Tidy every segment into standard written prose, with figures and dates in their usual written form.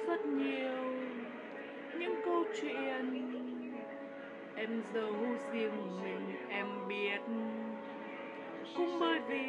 rất nhiều những câu chuyện em giấu riêng mình em biết, cũng bởi vì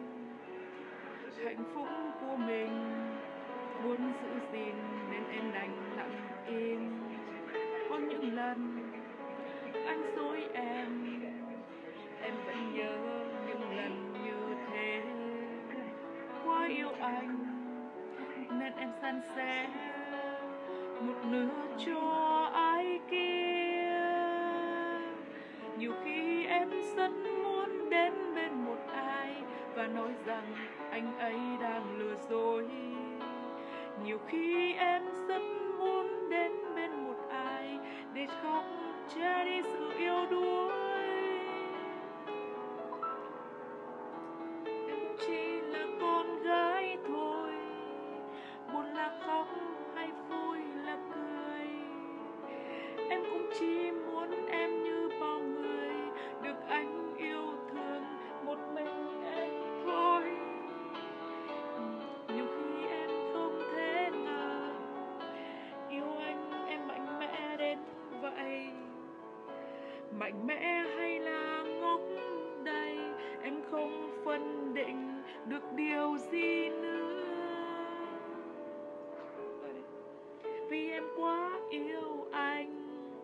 hạnh phúc của mình muốn giữ gìn nên em đành lặng im. Có những lần anh dối em vẫn nhớ những lần như thế. Quá yêu anh nên em san sẻ một nửa cho ai kia. Nhiều khi em rất muốn đến bên một ai và nói rằng anh ấy đang lừa dối. Nhiều khi em rất muốn đến bên một ai để khóc che đi sự yêu đuối. Em cũng chỉ là con gái thôi, buồn là khóc hay vui là cười. Em cũng chỉ muốn em như bao người được anh yêu thương một mình em thôi. Nhiều khi em không thể ngờ yêu anh em mạnh mẽ đến vậy. Mạnh mẽ hay là ngốc đây, em không phân định được điều gì nữa, vì em quá yêu anh.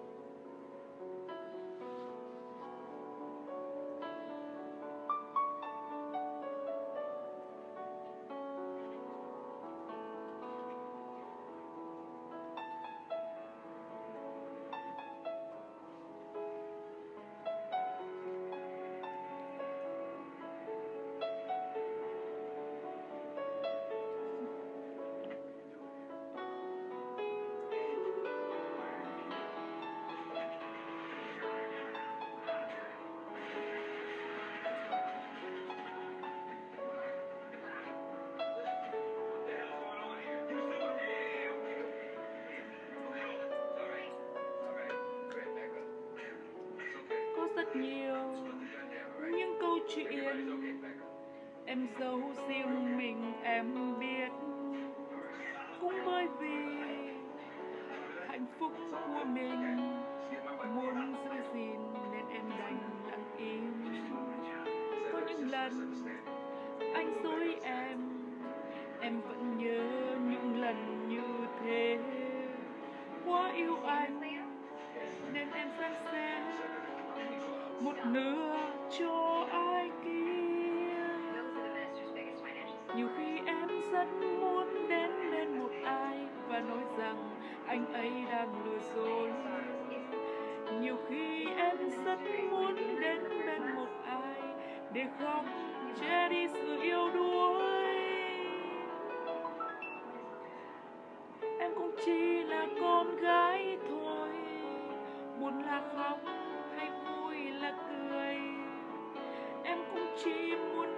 Có rất nhiều những câu chuyện em giấu riêng mình em biết, cũng bởi vì hạnh phúc của mình muốn giữ gìn nên em đành lặng im. Có những lần anh dối em vẫn nhớ những lần như thế. Quá yêu anh nên em san sẻ một nửa cho ai kia. Nhiều khi em rất muốn đến bên một ai và nói rằng anh ấy đang lừa dối. Nhiều khi em rất muốn đến bên một ai để khóc che đi sự yêu đuối. Em cũng chỉ là con gái thôi, buồn là khóc hay vui là cười. Em cũng chỉ muốn